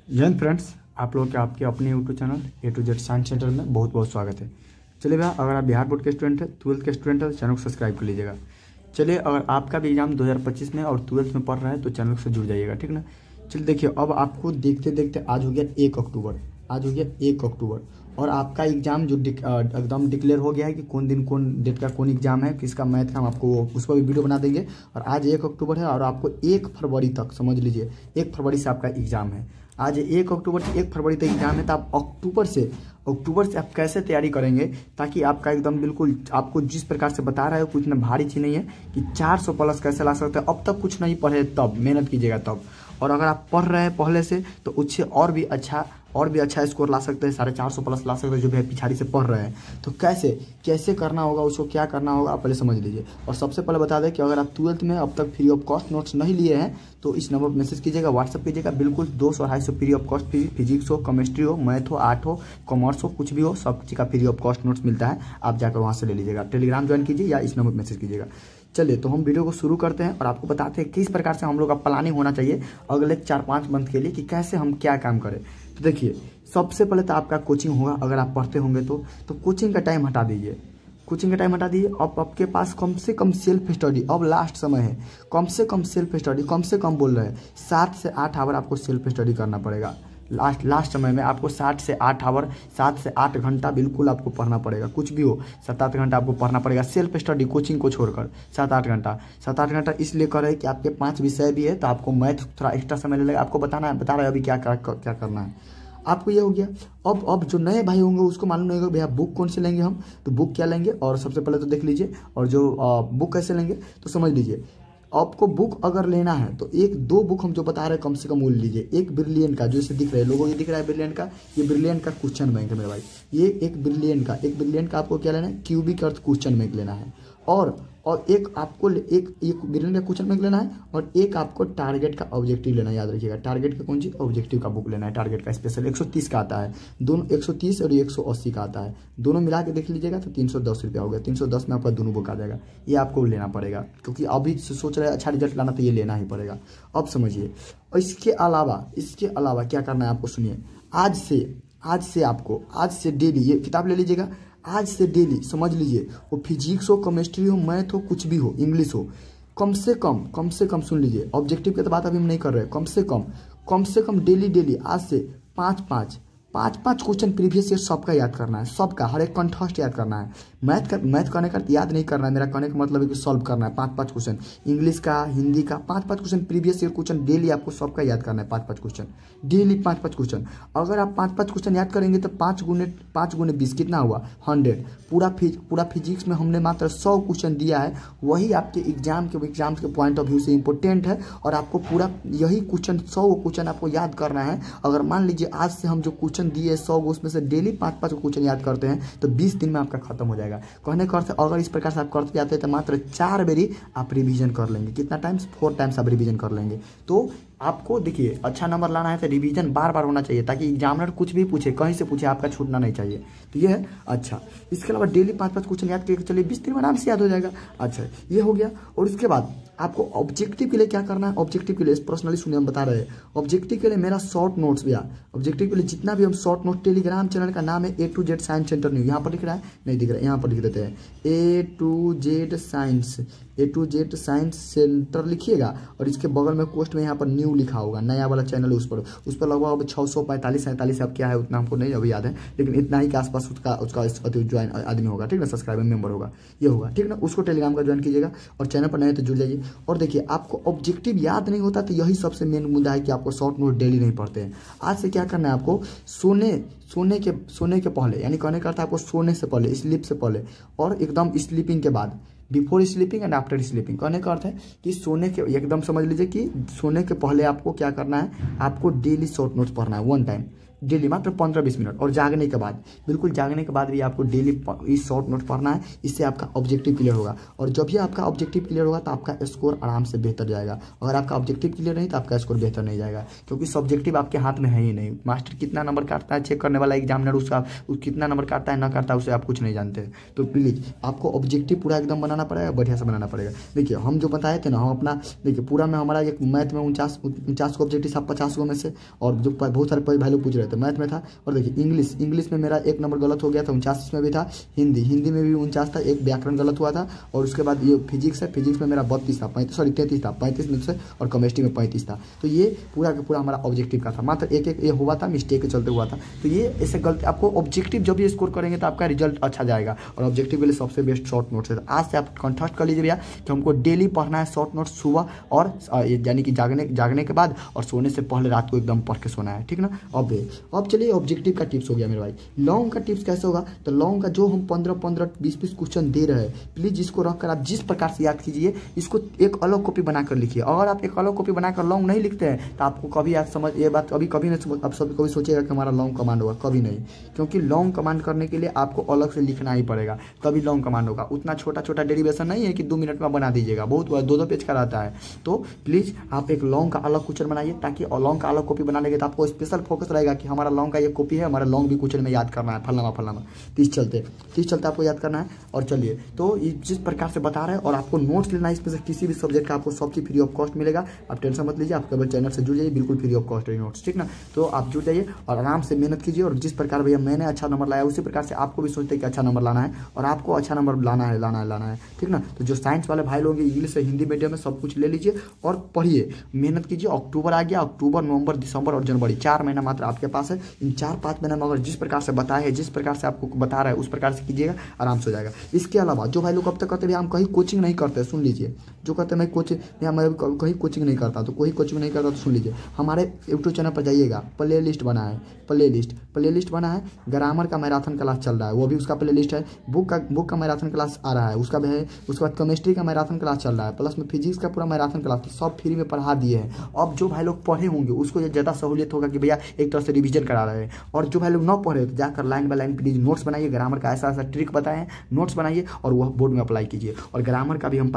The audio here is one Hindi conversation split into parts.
जय हिंद फ्रेंड्स, आप लोग के आपके अपने YouTube channel A to Z science centre में बहुत बहुत स्वागत है। चलिए भैया, अगर आप बिहार बोर्ड के स्टूडेंट है, 12th के स्टूडेंट है तो चैनल को सब्सक्राइब कर लीजिएगा। चलिए, अगर आपका भी एग्जाम 2025 में और 12th में पढ़ रहा है तो चैनल से जुड़ जाइएगा, ठीक ना। चलिए देखिए, अब आपको देखते देखते आज हो गया 1 अक्टूबर, आज हो गया 1 अक्टूबर और आपका एग्जाम जो एकदम डिक्लेयर हो गया है कि कौन दिन कौन डेट का कौन एग्जाम है, किसका मैथ का, हम आपको उस पर भी वीडियो बना देंगे। और आज 1 अक्टूबर है और आपको 1 फरवरी तक, समझ लीजिए 1 फरवरी से आपका एग्जाम है। आज 1 अक्टूबर से 1 फरवरी तक एग्जाम है, तो आप अक्टूबर से आप कैसे तैयारी करेंगे ताकि आपका एकदम बिल्कुल, आपको जिस प्रकार से बता रहा है कुछ ना भारी चीज़ नहीं है कि 400 प्लस कैसे ला सकते हैं। अब तक कुछ नहीं पढ़े तब मेहनत कीजिएगा तब, और अगर आप पढ़ रहे हैं पहले से तो उससे और भी अच्छा स्कोर ला सकते हैं, 450 प्लस ला सकते हैं जो भी पिछाड़ी से पढ़ रहे हैं। तो कैसे करना होगा, उसको क्या करना होगा आप पहले समझ लीजिए। और सबसे पहले बता दें कि अगर आप 12th में अब तक फ्री ऑफ कॉस्ट नोट्स नहीं लिए हैं तो इस नंबर पर मैसेज कीजिएगा, व्हाट्सअप कीजिएगा। बिल्कुल 200-250 फ्री ऑफ कॉस्ट, फिजिक्स हो, केमिस्ट्री हो, मैथ हो, आर्ट हो, कॉमर्स हो, कुछ भी हो, सब चीज़ का फ्री ऑफ कॉस्ट नोट्स मिलता है। आप जाकर वहाँ से ले लीजिएगा। टेलीग्राम ज्वाइन कीजिए या इस नंबर पर मैसेज कीजिएगा। चलिए, तो हम वीडियो को शुरू करते हैं और आपको बताते हैं किस प्रकार से हम लोग का प्लानिंग होना चाहिए अगले 4-5 मंथ के लिए कि कैसे हम क्या काम करें। तो देखिए, सबसे पहले तो आपका कोचिंग होगा। अगर आप पढ़ते होंगे तो कोचिंग का टाइम हटा दीजिए, अब आपके पास कम से कम सेल्फ स्टडी, अब लास्ट समय है, कम से कम सेल्फ स्टडी, कम से कम बोल रहे हैं 7 से 8 आवर आपको सेल्फ स्टडी करना पड़ेगा। लास्ट समय में आपको 7 से 8 आवर, 7 से 8 घंटा बिल्कुल आपको पढ़ना पड़ेगा। कुछ भी हो 7-8 घंटा आपको पढ़ना पड़ेगा सेल्फ स्टडी, कोचिंग को छोड़कर 7-8 घंटा इसलिए कर रहे हैं कि आपके 5 विषय भी है तो आपको मैथ थोड़ा एक्स्ट्रा समय लगेगा। आपको बता रहा है अभी क्या करना है आपको। ये हो गया। अब जो नए भाई होंगे उसको मालूम नहीं होगा भैया बुक कौन से लेंगे हम, तो बुक क्या लेंगे। और सबसे पहले तो देख लीजिए, और जो बुक कैसे लेंगे तो समझ लीजिए। आपको बुक अगर लेना है तो 1-2 बुक हम जो बता रहे हैं कम से कम वो लीजिए। एक ब्रिलियंट का, जो इसे दिख रहा है लोगों, ये दिख रहा है ब्रिलियंट का, ये ब्रिलियंट का क्वेश्चन बैंक है मेरे भाई। ये एक ब्रिलियंट का आपको क्या लेना है, क्यूबिक अर्थ क्वेश्चन बैंक लेना है। और एक आपको एक ब्रिलियंट का क्वेश्चन बैंक लेना है और एक आपको टारगेट का ऑब्जेक्टिव लेना है। याद रखिएगा, टारगेट का कौन सी, ऑब्जेक्टिव का बुक लेना है। टारगेट का स्पेशल 130 का आता है, दोनों 130 और 180 का आता है, दोनों मिला के देख लीजिएगा तो 310 रुपया हो गया। 310 में आपका दोनों बुक आ जाएगा। ये आपको लेना पड़ेगा क्योंकि अभी सोच रहे हैं अच्छा रिजल्ट लाना तो ये लेना ही पड़ेगा। अब समझिए, और इसके अलावा क्या करना है आपको, सुनिए। आज से डेली ये किताब ले लीजिएगा। आज से डेली समझ लीजिए, वो फिजिक्स हो, केमिस्ट्री हो, मैथ हो, कुछ भी हो, इंग्लिश हो, कम से कम सुन लीजिए। ऑब्जेक्टिव की तो बात अभी हम नहीं कर रहे हैं। कम से कम डेली आज से 5 क्वेश्चन प्रीवियस ईयर सबका याद करना है, सबका, हर एक कंठस्थ याद करना है। मैथ करने का याद नहीं करना है, मेरा कहने का मतलब है कि सॉल्व करना है 5 क्वेश्चन। इंग्लिश का, हिंदी का 5 question previous year question daily आपको सबका याद करना है। 5 क्वेश्चन डेली, 5 क्वेश्चन। अगर आप 5 क्वेश्चन याद करेंगे तो 5 गुने 20 कितना हुआ, 100। पूरा फिजिक्स में हमने मात्र 100 क्वेश्चन दिया है, वही आपके एग्जाम के पॉइंट ऑफ व्यू से इंपॉर्टेंट है। और आपको पूरा यही क्वेश्चन 100 क्वेश्चन आपको याद करना है। अगर मान लीजिए आज से हम जो क्वेश्चन दिए 100 उसमें से डेली 5 क्वेश्चन याद करते हैं तो 20 दिन में आपका खत्म हो जाएगा। कहने का अर्थ, अगर इस प्रकार से आप करते जाते हैं तो मात्र 4 बारी आप रिवीजन कर लेंगे। कितना टाइम्स, 4 टाइम्स आप रिवीजन कर लेंगे। तो आपको देखिए, अच्छा नंबर लाना है तो रिवीजन बार होना चाहिए ताकि एग्जामिनर कुछ भी पूछे, कहीं से पूछे, आपका छूटना नहीं चाहिए। तो ये है। अच्छा, इसके अलावा डेली 5 क्वेश्चन याद करके चलिए, 20 दिन में आराम से याद हो जाएगा। अच्छा, ये हो गया। और इसके बाद आपको ऑब्जेक्टिव के लिए क्या करना है, ऑब्जेक्टिव के लिए पर्सनली सुनिए, हम बता रहे हैं। ऑब्जेक्टिव के लिए मेरा शॉर्ट नोट्स भैया, ऑब्जेक्टिव के लिए जितना भी हम शॉर्ट नोट, टेलीग्राम चैनल का नाम है A to Z science centre new. यहाँ पर लिख रहा है, नहीं दिख रहा है, यहाँ पर लिख देते हैं A to Z science centre लिखिएगा और इसके बगल में पोस्ट में यहाँ पर न्यू लिखा होगा, नया वाला चैनल है। उस पर लगभग 645-47 अब क्या है उतना हमको नहीं अभी याद है, लेकिन इतना ही के आसपास उसका ज्वाइन आदमी होगा, ठीक ना, सब्सक्राइबर मेंबर होगा, ये होगा, ठीक ना। उसको टेलीग्राम का ज्वाइन कीजिएगा और चैनल पर नए तो जुड़ जाइए। और देखिए, आपको ऑब्जेक्टिव याद नहीं होता तो यही सबसे मेन मुद्दा है कि आपको शॉर्ट नोट डेली नहीं पढ़ते हैं। आज से क्या करना है आपको, सोने के पहले, यानी कहने का अर्थ आपको सोने से पहले, स्लीप से पहले और एकदम स्लीपिंग के बाद, before sleeping and after sleeping, कहने का अर्थ है कि सोने के एकदम समझ लीजिए कि सोने के पहले आपको क्या करना है, आपको डेली शॉर्ट नोट्स पढ़ना है 1 टाइम। डेली मात्र 15-20 मिनट। और जागने के बाद, बिल्कुल जागने के बाद भी आपको डेली इस शॉर्ट नोट पढ़ना है। इससे आपका ऑब्जेक्टिव क्लियर होगा, और जब भी आपका ऑब्जेक्टिव क्लियर होगा तो आपका स्कोर आराम से बेहतर जाएगा। अगर आपका ऑब्जेक्टिव क्लियर नहीं तो आपका स्कोर बेहतर नहीं जाएगा, क्योंकि सब्जेक्टिव आपके हाथ में है ही नहीं। मास्टर कितना नंबर काटता है, चेक करने वाला एग्जामिनर उसका कितना नंबर काटता है ना काटता है उसे आप कुछ नहीं जानते। तो प्लीज़ आपको ऑब्जेक्टिव पूरा एकदम बनाना पड़ेगा, बढ़िया से बनाना पड़ेगा। देखिए हम जो बताए थे ना, हम अपना देखिए पूरा में हमारा एक मैथ में 49 को ऑब्जेक्टिव था 50 को में से, और जो बहुत सारे वैल्यू पूछ रहे थे मैथ में था। और देखिए इंग्लिश में मेरा 1 नंबर गलत हो गया था, 49 इसमें भी था। हिंदी में भी 49 था, एक व्याकरण गलत हुआ था। और उसके बाद ये फिजिक्स है, फिजिक्स में मेरा 32 था, 33 था, 35 में से, और केमिस्ट्री में 35 था। तो ये पूरा का पूरा हमारा ऑब्जेक्टिव का था, मात्र एक ये हुआ था, मिस्टेक के चलते हुआ था। तो ये ऐसे गलती, आपको ऑब्जेक्टिव जब भी स्कोर करेंगे तो आपका रिजल्ट अच्छा जाएगा। और ऑब्जेक्टिव के लिए सबसे बेस्ट शॉर्ट नोट्स है। आज से आप कंटेस्ट कर लीजिए भैया कि हमको डेली पढ़ना है शॉर्ट नोट्स सुबह, और यानी कि जागने के बाद और सोने से पहले रात को एकदम पढ़ के सोना है, ठीक ना। अब चलिए ऑब्जेक्टिव का टिप्स हो गया मेरे भाई। लॉन्ग का टिप्स कैसे होगा, तो लॉन्ग का जो हम 15-15, 20-20 क्वेश्चन दे रहे हैं, प्लीज इसको रखकर आप जिस प्रकार से याद कीजिए, इसको एक अलग कॉपी बनाकर लिखिए। अगर आप एक अलग कॉपी बनाकर लॉन्ग नहीं लिखते हैं तो आपको कभी आप समझ ये बात कभी नहीं समझ, आप सब कभी सोचेगा कि हमारा लॉन्ग कमांड होगा, कभी नहीं। क्योंकि लॉन्ग कमांड करने के लिए आपको अलग से लिखना ही पड़ेगा, तभी लॉन्ग कमांड होगा। उतना छोटा छोटा डेरिवेशन नहीं है कि 2 मिनट में बना दीजिएगा, बहुत 2-2 पेज का रहता है। तो प्लीज आप एक लॉन्ग का अलग क्वेश्चन बनाइए, ताकि लॉन्ग का अलग कॉपी बना लेंगे तो आपको स्पेशल फोकस रहेगा कि हमारा लॉन्ग का ये कॉपी है, हमारा लॉन्ग भी क्वेश्चन में याद करना है, फलाना 30 चलते आपको याद करना है। और चलिए तो जिस प्रकार से बता रहे हैं, और आपको नोट्स लेना है इसमें से किसी भी सब्जेक्ट का, आपको सब चीज फ्री ऑफ कॉस्ट मिलेगा। आप टेंशन मत लीजिए, आप केवल चैनल से जुड़ जाइए, बिल्कुल फ्री ऑफ कॉस्ट है नोट्स, ठीक ना। तो आप जुड़ जाइए और आराम से मेहनत कीजिए। और जिस प्रकार भैया मैंने अच्छा नंबर लाया, उसी प्रकार से आपको भी सोचते हैं कि अच्छा नंबर लाना है, और आपको अच्छा नंबर लाना है, ठीक ना। तो जो साइंस वाले भाई लोग इंग्लिश से हिंदी मीडियम में सब कुछ ले लीजिए और पढ़िए, मेहनत कीजिए। अक्टूबर आ गया, अक्टूबर, नवंबर, दिसंबर और जनवरी 4 महीना मात्र आपके पास है। इन 4-5 महीने में अगर जिस प्रकार से बताए हैं, जिस प्रकार से आपको बता रहा है, उस प्रकार से कीजिएगा, आराम से हो जाएगा। इसके अलावा जो भाई लोग अब तक कहते हैं हम कहीं कोचिंग नहीं करते, सुन लीजिए। जो कहते हैं मैं कहीं कोचिंग नहीं करता, तो कोई कोचिंग नहीं करता तो सुन लीजिए, हमारे यूट्यूब चैनल पर जाइएगा, प्ले लिस्ट बना है। ग्रामर का मैराथन क्लास चल रहा है, वो भी उसका प्ले लिस्ट है। बुक का मैराथन क्लास आ रहा है, उसका भी है। उसके बाद केमिस्ट्री का मैराथन क्लास चल रहा है, प्लस में फिजिक्स का पूरा मैराथन क्लास, तो सब फ्री में पढ़ा दिए हैं। अब जो भाई लोग पढ़े होंगे उसको ज़्यादा सहूलियत होगा कि भैया एक तरह से रिवीजन करा रहे हैं। और जो भाई लोग न पढ़े तो जाकर line by line please notes बनाइए, ग्रामर का ऐसा ट्रिक बताएं, नोट्स बनाइए और वह बोर्ड में अप्लाई कीजिए। और ग्रामर का भी हम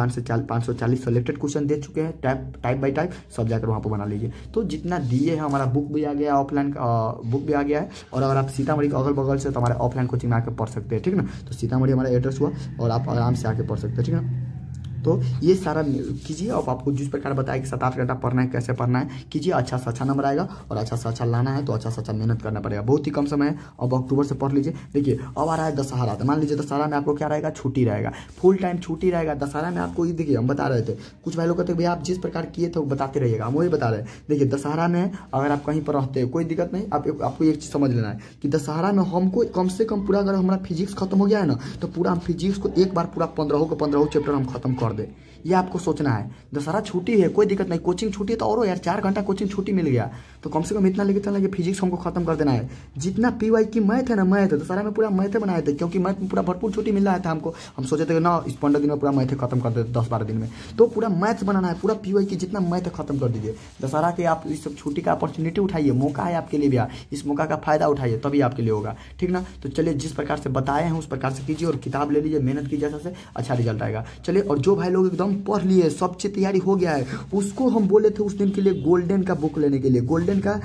540 सेलेक्टेड क्वेश्चन दे चुके हैं, टाइप बाई टाइप, सब जाकर वहाँ पर बना लीजिए। तो जितना दिए है, हमारा बुक भी आ गया, ऑफलाइन बुक भी आ गया है। और अगर आप सीतामढ़ी के अगल बगल से, तो हमारे ऑफलाइन कोचिंग में आकर पढ़ सकते हैं, ठीक ना। तो सीतामढ़ी हमारा एड्रेस हुआ, और आप आराम से आके पढ़ सकते हैं, ठीक ना। तो ये सारा कीजिए। अब आपको जिस प्रकार बताया कि 7-8 घंटा पढ़ना है, कैसे पढ़ना है, कीजिए। अच्छा से अच्छा नंबर आएगा, और अच्छा से अच्छा लाना है तो अच्छा से अच्छा मेहनत करना पड़ेगा। बहुत ही कम समय है, अब अक्टूबर से पढ़ लीजिए। देखिए अब आ रहा है दशहरा, तो मान लीजिए दशहरा में आपको क्या रहेगा, छुट्टी रहेगा, फुल टाइम छुट्टी रहेगा। दशहरा में आपको ये देखिए हम बता रहे थे, कुछ भाई लोग कहते हैं भैया आप जिस प्रकार किए थे वो बताते रहिएगा, हम वही बता रहे हैं। देखिए दशहरा में अगर आप कहीं पर रहते हो कोई दिक्कत नहीं, आपको एक चीज़ समझ लेना है कि दशहरा में हमको कम से कम पूरा, अगर हमारा फिजिक्स खत्म हो गया है ना, तो पूरा हम फिजिक्स को एक बार पूरा 15 चैप्टर हम खत्म कर दे। ये आपको सोचना है। दशहरा छुट्टी है, कोई दिक्कत नहीं, कोचिंग छुट्टी है तो और यार 4 घंटा कोचिंग छुट्टी मिल गया, तो कम से कम इतना लेके चलना कि फिजिक्स हमको खत्म कर देना है। जितना PY की मैथ है ना, मैथ दशहरा में पूरा मैथ बनाए थे, क्योंकि मैथ में पूरा भरपूर छुट्टी मिल रहा था हमको। हम सोचे थे कि ना इस 15 दिन में पूरा मैथ खत्म कर देते, 10-12 दिन में। तो पूरा मैथ बनाना है, पूरा PY की जितना मैथ खत्म कर दीजिए। दशहरा के आप इस सब छुट्टी का अपॉर्चुनिटी उठाइए, मौका है आपके लिए भी, इस मौका का फायदा उठाइए, तभी आपके लिए होगा, ठीक ना। तो चलिए जिस प्रकार से बताए हैं उस प्रकार से कीजिए, और किताब ले लीजिए, मेहनत कीजिए, से अच्छा रिजल्ट आएगा। चलिए, और जो भाई लोग एकदम पढ़ लिए, सब चीज तैयारी हो गया है, उसको हम बोले थे उस दिन के लिए गोल्डन का बुक लेने के लिए। गोल्डन का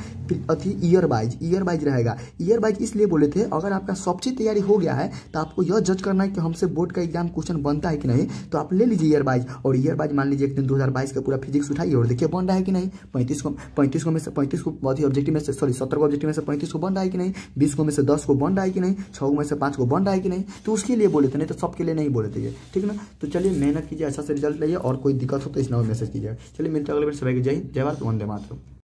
ईयर वाइज रहेगा। ईयर वाइज इसलिए बोले थे, अगर आपका सब चीज तैयारी हो गया है तो आपको यह जज करना है कि हमसे बोर्ड का एग्जाम क्वेश्चन बनता है कि नहीं, तो आप ले लीजिए ईयर वाइज। और ईयर वाइज मान लीजिए एक दिन 2022 का पूरा फिजिक्स उठाइए और देखिए बन रहा है कि नहीं। 35 को में से 35 को ऑब्जेक्टिव में से 17 को ऑब्जेक्टिव में से 35 को बन रहा है कि नहीं, 20 को में से 10 को बन रहा है कि नहीं, 6 में से 5 को बन रहा है कि नहीं। तो उसके लिए बोले थे, नहीं तो सबके लिए नहीं बोले थे ये, ठीक ना। तो चलिए मेहनत कीजिए, अच्छा से रिजल्ट लाइए, और कोई दिक्कत हो तो इस नंबर मैसेज कीजिएगा। चलिए मिलते हैं अगले बार। सभी जय हिंद, जय भारत, वंदे मातरम।